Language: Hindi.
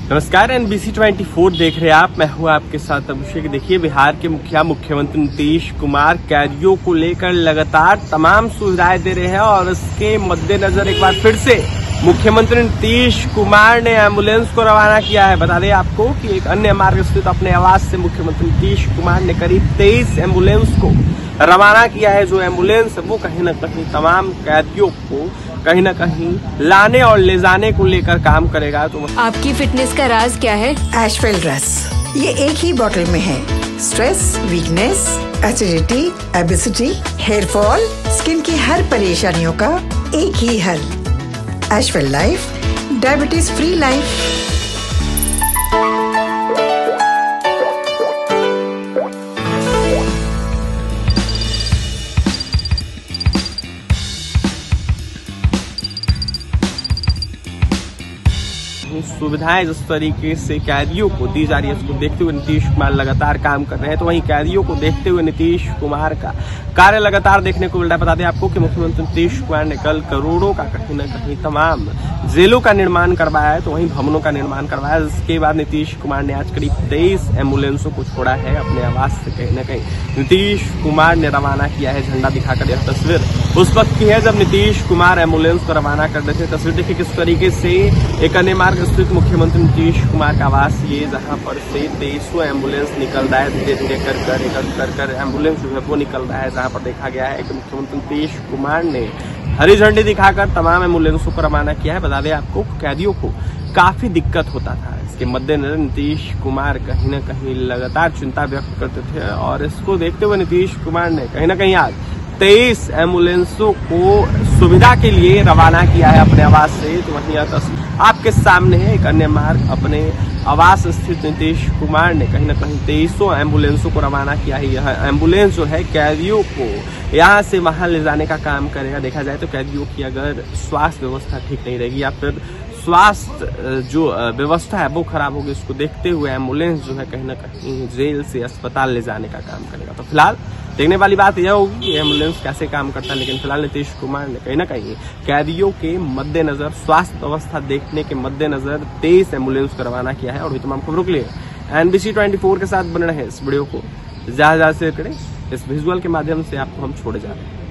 नमस्कार, NBC 24 देख रहे हैं आप। मैं हूं आपके साथ अभिषेक। देखिए, बिहार के मुख्यमंत्री नीतीश कुमार कैदियों को लेकर लगातार तमाम सुविधाएं दे रहे हैं और इसके मद्देनजर एक बार फिर से मुख्यमंत्री नीतीश कुमार ने एम्बुलेंस को रवाना किया है। बता दें आपको कि एक अन्य मार्ग स्थित अपने आवास से मुख्यमंत्री नीतीश कुमार ने करीब 23 एम्बुलेंस को रवाना किया है। जो एम्बुलेंस वो कहीं न कहीं तमाम कैदियों को कहीं न कहीं लाने और ले जाने को लेकर काम करेगा। तो आपकी फिटनेस का राज क्या है? एशवेल ड्रेस, ये एक ही बॉटल में है। Stress, weakness, acidity, obesity, hair fall, skin की हर परेशानियों का एक ही हल। Ashwell life, diabetes free life. सुविधाएं जिस तरीके से कैदियों को दी जा रही है, उसको देखते हुए नीतीश कुमार लगातार काम कर रहे हैं। तो वहीं कैदियों को देखते हुए नीतीश कुमार का कार्य लगातार देखने को मिल रहा है। बता दें आपको कि मुख्यमंत्री नीतीश कुमार ने कल करोड़ों का कहीं न कहीं तमाम जेलों का निर्माण करवाया है, तो वहीं भवनों का निर्माण करवाया। इसके बाद नीतीश कुमार ने आज करीब 23 एम्बुलेंसों को छोड़ा है अपने आवास से। कहीं न कहीं नीतीश कुमार ने रवाना किया है झंडा दिखाकर। यह तस्वीर उस वक्त की है जब नीतीश कुमार एम्बुलेंस को रवाना कर रहे थे। तस्वीर देखिए किस तरीके से एक अन्य मार्ग स्थित मुख्यमंत्री नीतीश कुमार का आवास ये, जहां पर से 23 एम्बुलेंस निकल रहा है। धीरे धीरे कर एम्बुलेंस जो है वो निकल रहा है, जहां पर देखा गया है कि मुख्यमंत्री नीतीश कुमार ने हरी झंडी दिखाकर तमाम एम्बुलेंसों को रवाना किया है। बता दें आपको कैदियों को काफी दिक्कत होता था। इसके मद्देनजर नीतीश कुमार कहीं न कहीं लगातार चिंता व्यक्त करते थे और इसको देखते हुए नीतीश कुमार ने कहीं न कहीं आज 23 एम्बुलेंसों को सुविधा के लिए रवाना किया है अपने आवास से। तो वहीं यह तस्वीर आपके सामने है। एक अन्य मार्ग अपने आवास स्थित नीतीश कुमार ने कहीं न कहीं 23 एम्बुलेंसों को रवाना किया है। यह एम्बुलेंस जो है कैदियों को यहाँ से वहां ले जाने का काम करेगा। देखा जाए तो कैदियों की अगर स्वास्थ्य व्यवस्था ठीक नहीं रहेगी या फिर स्वास्थ्य जो व्यवस्था है वो खराब होगी, उसको देखते हुए एम्बुलेंस जो है कहीं न कहीं जेल से अस्पताल ले जाने का काम करेगा। तो फिलहाल देखने वाली बात यह होगी कि एम्बुलेंस कैसे काम करता है। लेकिन फिलहाल नीतीश कुमार ने कहीं न कहीं कैदियों के मद्देनजर, स्वास्थ्य व्यवस्था देखने के मद्देनजर 23 एम्बुलेंस को रवाना किया है। और भी तमाम खबरों के लिए NBC 24 के साथ बने रहे। इस वीडियो को ज्यादा शेयर करें। इस विजुअल के माध्यम से आपको हम छोड़े जा रहे हैं।